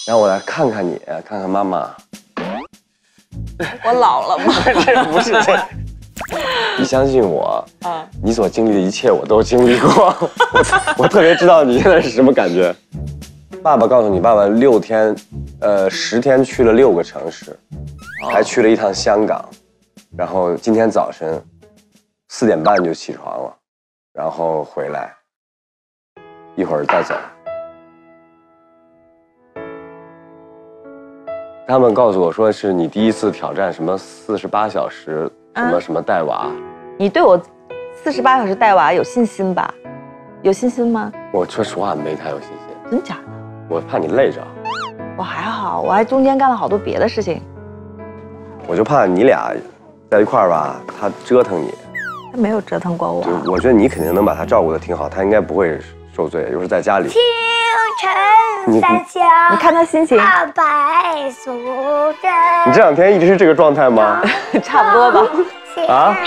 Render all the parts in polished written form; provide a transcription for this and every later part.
让我来看看你，看看妈妈。 我老了吗？ 不是这。你相信我啊！你所经历的一切我都经历过，我特别知道你现在是什么感觉。爸爸告诉你，爸爸10天去了6个城市，还去了一趟香港，然后今天早晨4点半就起床了，然后回来，一会儿再走。他们告诉我说是你第一次挑战什么48小时什么带娃。 你对我48小时带娃有信心吧？有信心吗？ 我说实话没太有信心。 真假的？ 我怕你累着。 我还好，我还中间干了好多别的事情。 我就怕你俩在一块儿吧，他折腾你。 他没有折腾过我。 就我觉得你肯定能把他照顾得挺好，他应该不会受罪，就是在家里。 清晨三小， 你看他心情。 白素贞。 你这2天一直是这个状态吗？ 差不多吧。 啊？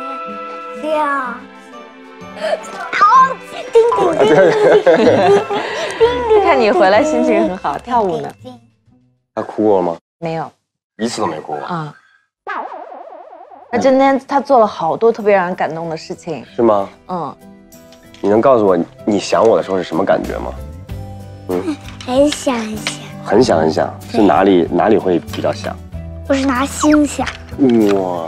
好，叮叮叮叮叮叮。 看你回来心情很好，跳舞呢。 他哭过吗？ 没有， 一次都没哭过。 啊。他今天他做了好多特别让人感动的事情。 是吗？ 嗯。 你能告诉我你想我的时候是什么感觉吗？ 很想很想。 很想很想，是哪里会比较想？ 我是拿心想。 哇，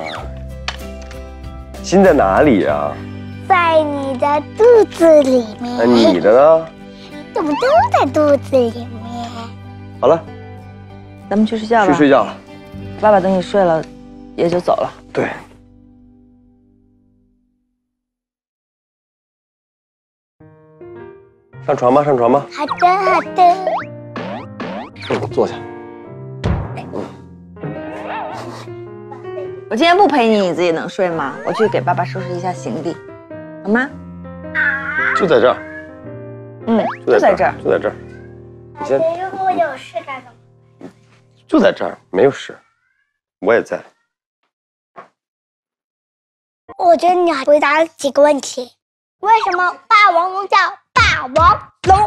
心在哪里啊？ 在你的肚子里面。 那你的呢？ 我们都在肚子里面。 好了， 咱们去睡觉吧。 去睡觉了。 爸爸等你睡了，也就走了。 对。上床吧，上床吧。 好的，好的。 坐下。 我今天不陪你，你自己能睡吗？我去给爸爸收拾一下行李，好吗？ 就在这儿。 就在这儿， 就在这儿。你先。 如果我有事该怎么？ 就在这儿，没有事。我也在。 我觉得你回答了几个问题。为什么霸王龙叫霸王龙？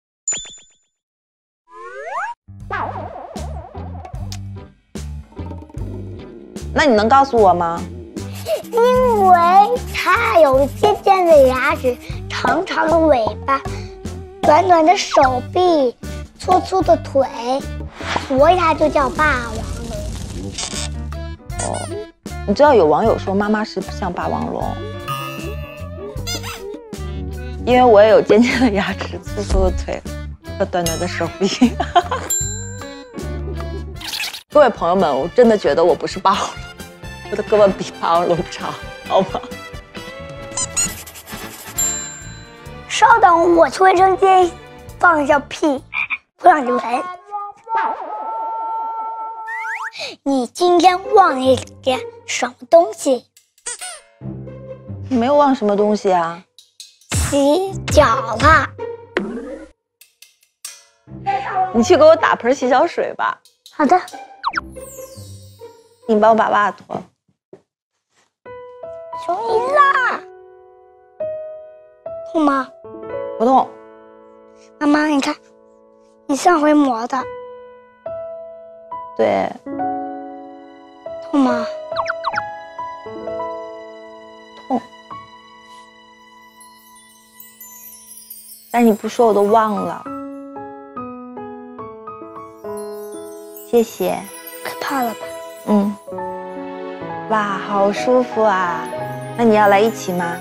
那你能告诉我吗？ 因为它有尖尖的牙齿，长长的尾巴，短短的手臂，粗粗的腿，所以它就叫霸王龙。 哦，你知道有网友说妈妈是像霸王龙，因为我也有尖尖的牙齿、粗粗的腿和短短的手臂。各位朋友们，我真的觉得我不是霸王龙，我的胳膊比霸王龙长，好吗？ 稍等，我去卫生间放一下屁，不让你闻。你今天忘了点什么东西？ 你没有忘什么东西啊？ 洗脚了。 你去给我打盆洗脚水吧。 好的。 你帮我把袜子脱了。 终于啦！痛吗？ 不痛。 妈妈，你看，你上回磨的。 对。 痛吗？ 痛。但是你不说我都忘了。谢谢。 可怕了吧？ 哇，好舒服啊！那你要来一起吗？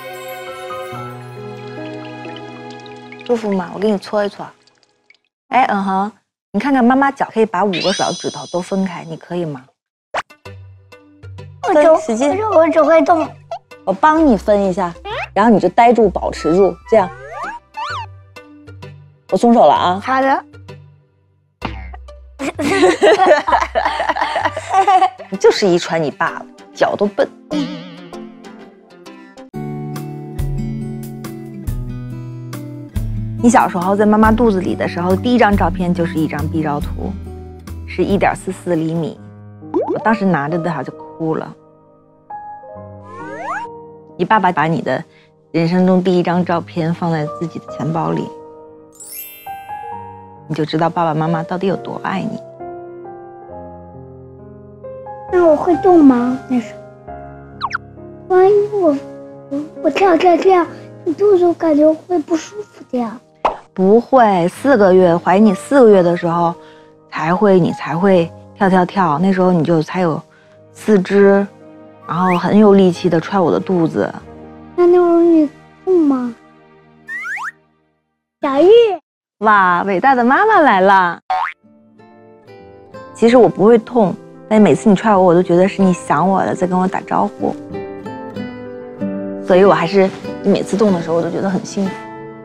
舒服吗？我给你搓一搓。哎，你看看妈妈脚可以把5个手指头都分开，你可以吗？使劲！ 我只会动。 我帮你分一下，然后你就呆住，保持住，这样。我松手了啊。 好的。 你就是遗传你爸了，脚都笨。你小时候在妈妈肚子里的时候，第一张照片就是一张 B 照图，是1.44厘米。我当时拿着的他就哭了。你爸爸把你的人生中第一张照片放在自己的钱包里， 你就知道爸爸妈妈到底有多爱你。 那我会动吗？那时候，万一我跳，你肚子感觉会不舒服的呀。 不会，4个月怀你4个月的时候，你才会跳，那时候你就才有4肢，然后很有力气的踹我的肚子。 那会儿你痛吗？小玉， 哇，伟大的妈妈来了。其实我不会痛，但每次你踹我，我都觉得是你想我了，在跟我打招呼。所以我还是你每次动的时候，我都觉得很幸福。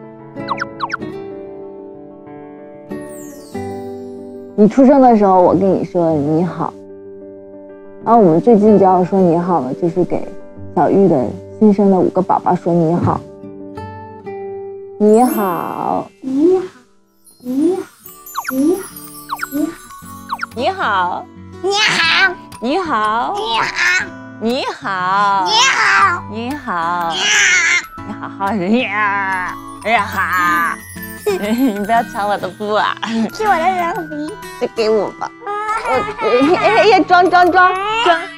你出生的时候，我跟你说你好，然后我们最近就要说你好了，就是给小玉的新生的5个宝宝说你好。你好， 你好，你好，你好， 你好， 你好， 你好， 你好， 你好， 你好， 你好，你好好人呀，呀哈！你不要抢我的布啊！ 是我的橡皮， 就给我吧。哎呀，装。